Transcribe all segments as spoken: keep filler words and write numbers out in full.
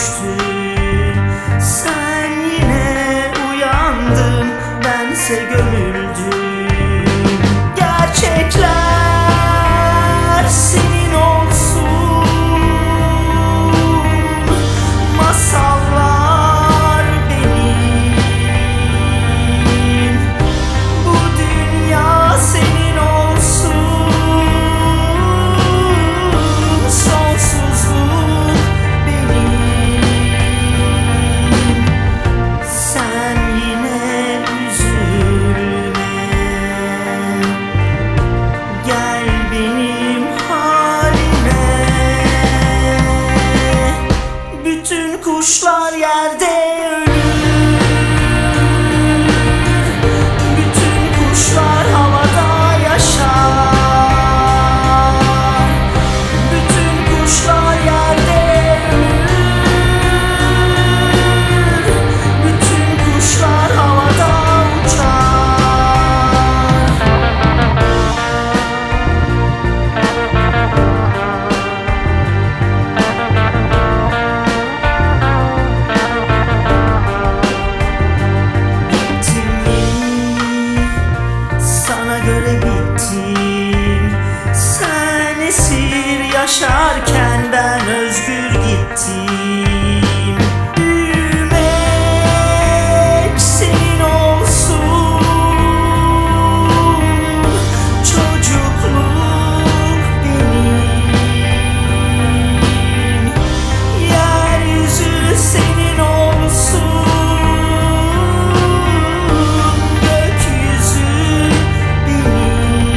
düştün. Sen yine uyandın, bense gömüldüm. Gerçekler senin olsun, masallar benim. Bu dünya senin olsun, sonsuzluk benim. Sen yine üzülme, gel benim halime. Bütün kuşlar yerde ölür, bütün kuşlar havada yaşar. Bütün kuşlar yerde ölür, bütün kuşlar havada uçar. Bittim mi? Sana göre bittim. Sen esir yaşarken ben özgür gittim. Büyümek senin olsun, çocukluk benim. Yeryüzü senin olsun, gökyüzü benim.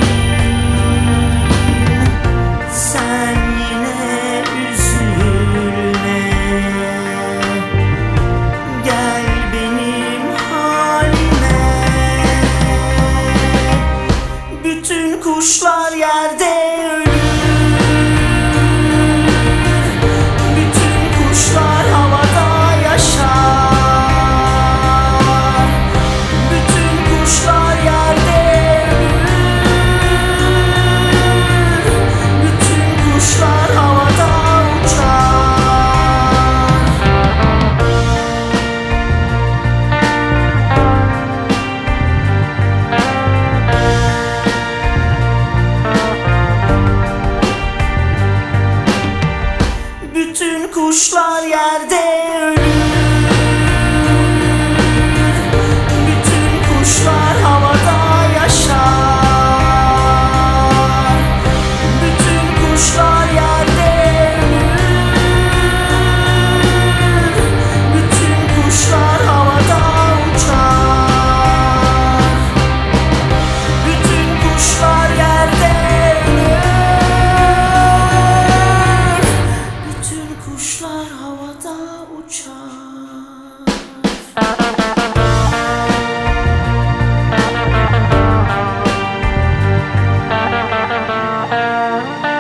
Sen yine üzülme, gel benim halime. Bütün kuşlar yerde ölür, bütün kuşlar havada yaşar. Bütün kuşlar yerde ölür, bütün kuşlar havada uçar. Bütün kuşlar yerde ölür, bütün kuşlar havada yaşar. Bütün kuşlar yerde ölür, bütün kuşlar havada uçar. Bütün kuşlar yerde ölür, bütün kuşlar havada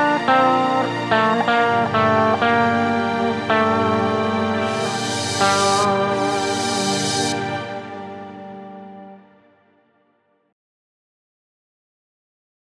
uçar.